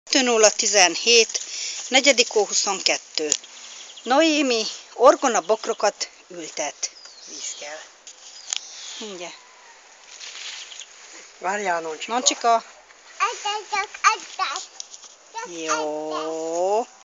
2:17, 4:22. Noémi orgonabokrokat ültet. Víz kell. Mindjárt. Várjál, Noncsika. Noncsika. Jó.